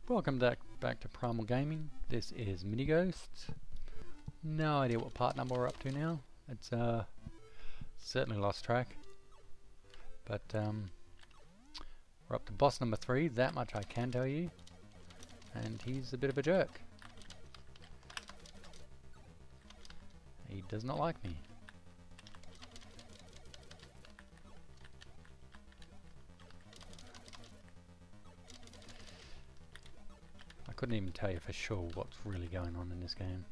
Welcome back to Primal Gaming. This is Minighost. No idea what part number we're up to now. It's certainly lost track. But we're up to boss number 3, that much I can tell you. And he's a bit of a jerk. He does not like me. I couldn't even tell you for sure what's really going on in this game.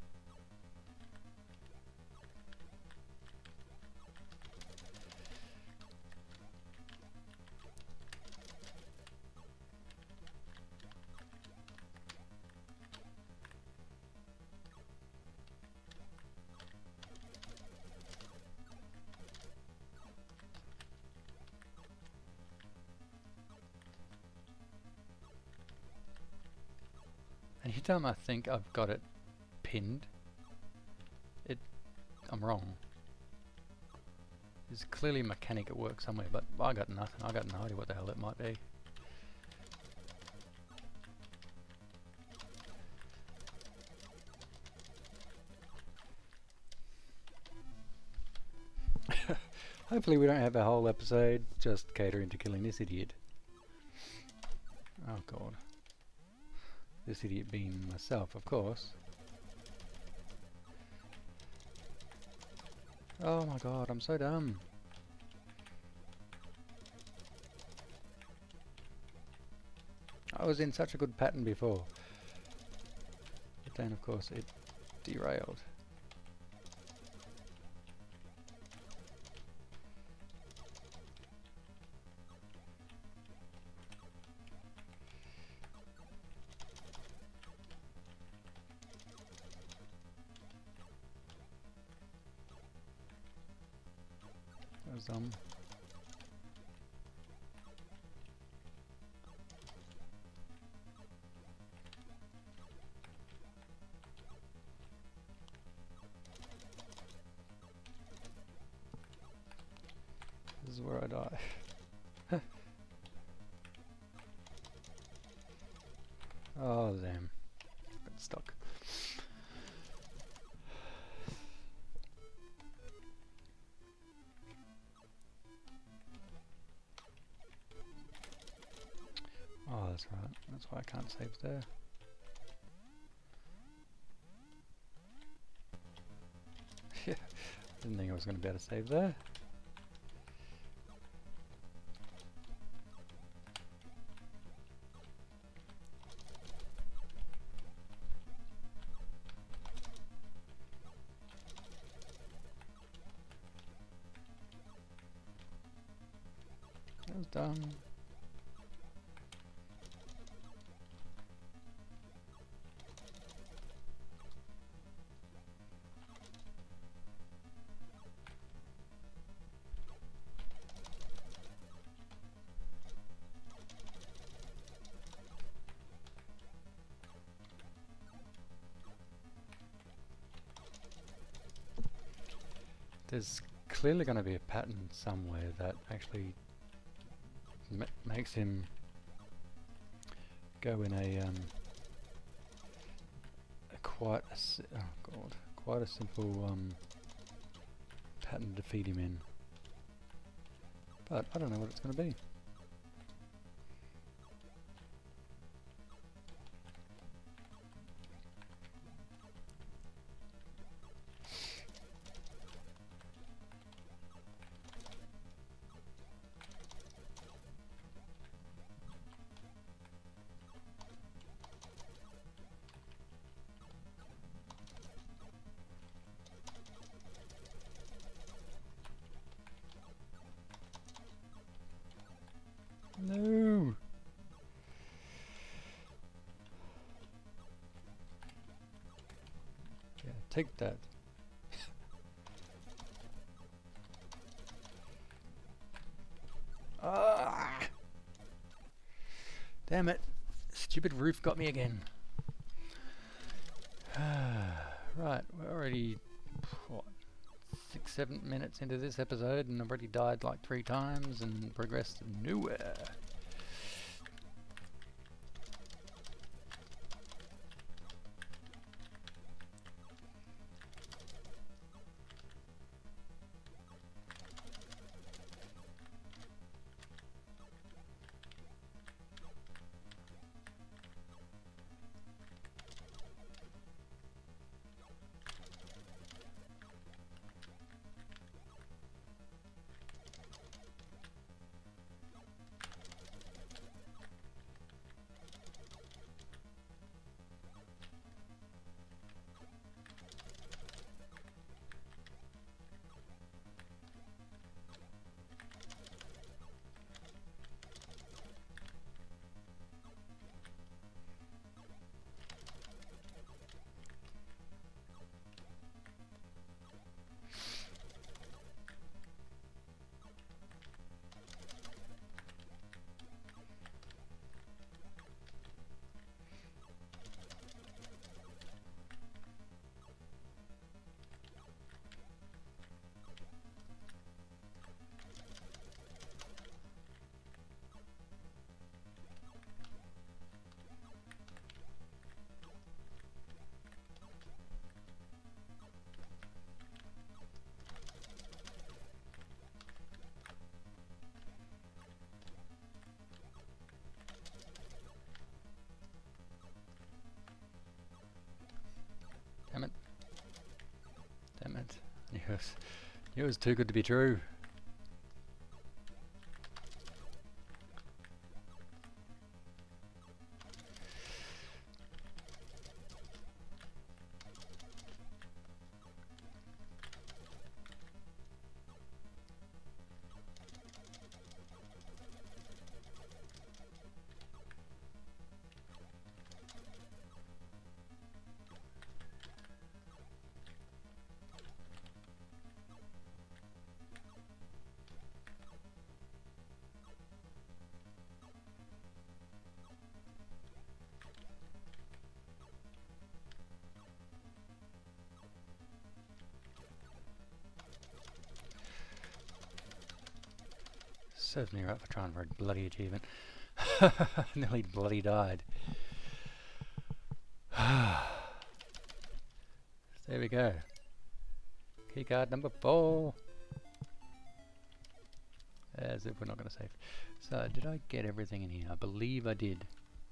Anytime I think I've got it pinned, I'm wrong. There's clearly a mechanic at work somewhere, but I got nothing. I got no idea what the hell it might be. Hopefully we don't have a whole episode just catering to killing this idiot. Oh god. This idiot being myself, of course. Oh my god, I'm so dumb. I was in such a good pattern before. But then of course it derailed. This is where I die. Oh damn. Got stuck. Oh, that's right. That's why I can't save there. Yeah, didn't think I was going to be able to save there. That was done. There's clearly going to be a pattern somewhere that actually makes him go in a quite a simple pattern to defeat him in. But I don't know what it's going to be. No! Yeah, take that. Ah! Damn it! Stupid roof got me again. Right, we're already, what, 6-7 minutes into this episode and I've already died like 3 times and progressed nowhere. It was too good to be true. Serves me right for trying for a bloody achievement. Nearly bloody died. There we go. Keycard number 4. As if we're not going to save. So, did I get everything in here? I believe I did.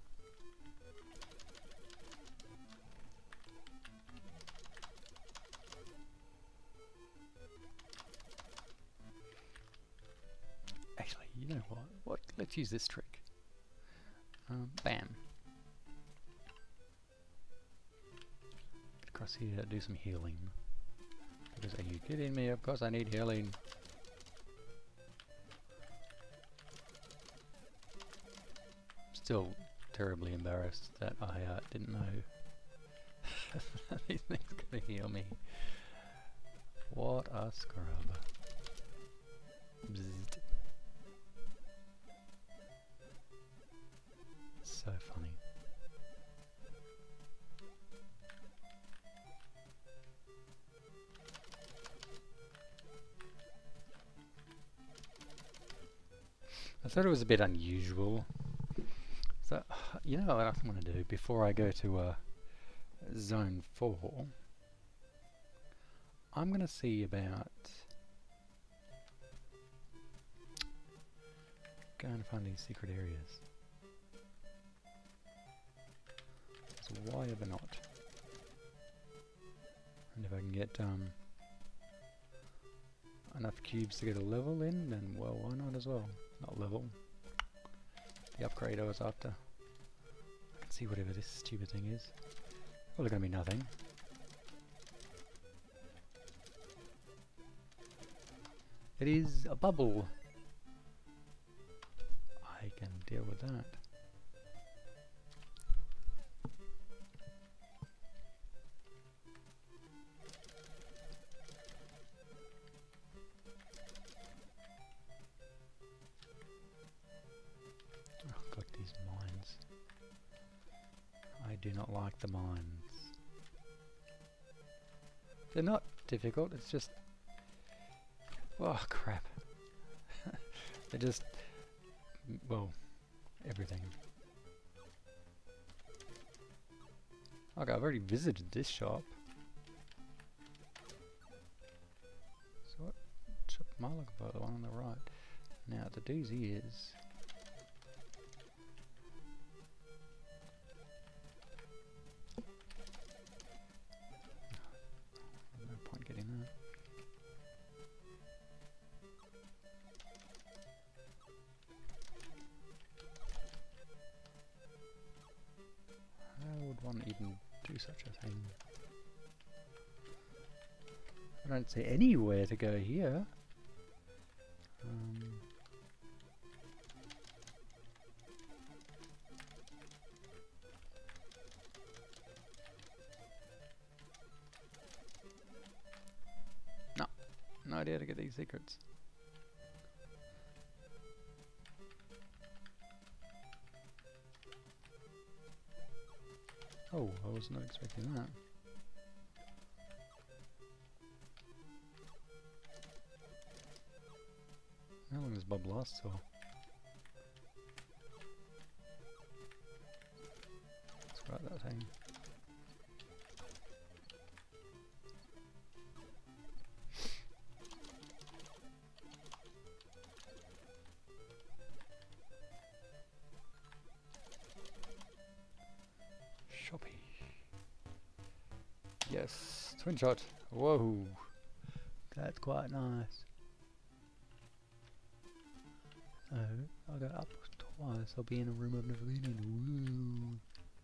Actually, you know what? Let's use this trick. Bam. Get across here, do some healing. Because are you kidding me? Of course I need healing. Still terribly embarrassed that I didn't know these things gonna heal me. What a scrub. Bzzzt. So funny. I thought it was a bit unusual. So, you know what I'm going to do before I go to Zone 4? I'm going to see about going to find these secret areas. So why ever not? And if I can get enough cubes to get a level in, then well, why not as well? Not level. The upgrade I was after. I can see whatever this stupid thing is. Probably going to be nothing. It is a bubble. I can deal with that. Oh god, these mines. I do not like the mines. They're not difficult, it's just... oh crap. They're just... well, everything. Okay, I've already visited this shop. So what shop am I looking for? The one on the right. Now the doozy is... no point getting that. How would one even do such a thing? I don't see anywhere to go here. No, no idea to get these secrets. Oh, I was not expecting that. How long does Bob last for? Let's write that thing. Shoppy. Yes, twin shot. Whoa. That's quite nice. So, I'll go up twice. I'll be in a room I've never been in. Woo.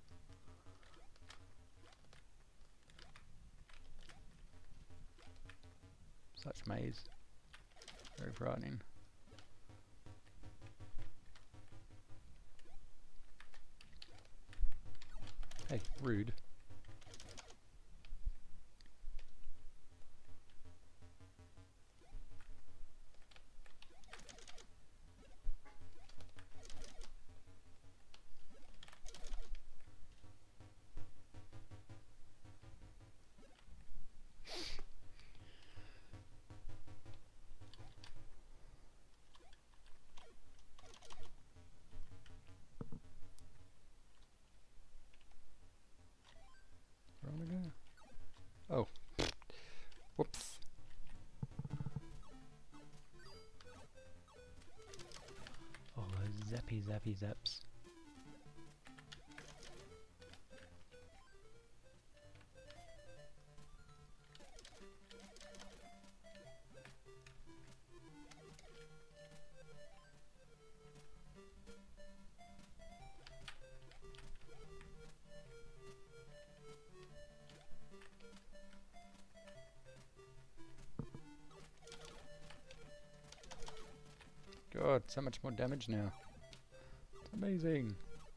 Such maze. Very frightening. Hey, rude. Where am I going? Oh. Whoops. Oh, zappy zappy zaps. God, so much more damage now. It's amazing.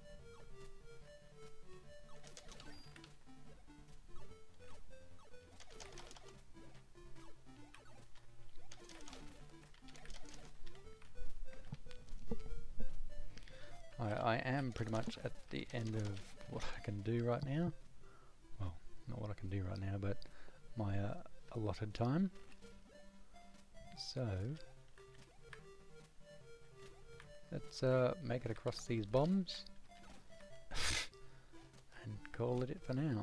I am pretty much at the end of what I can do right now. Well, not what I can do right now, but my allotted time. So let's make it across these bombs and call it for now.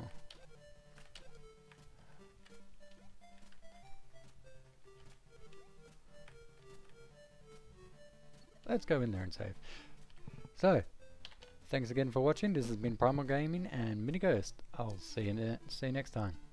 Let's go in there and save. So, thanks again for watching. This has been Primal Gaming and Minighost. I'll see you next time.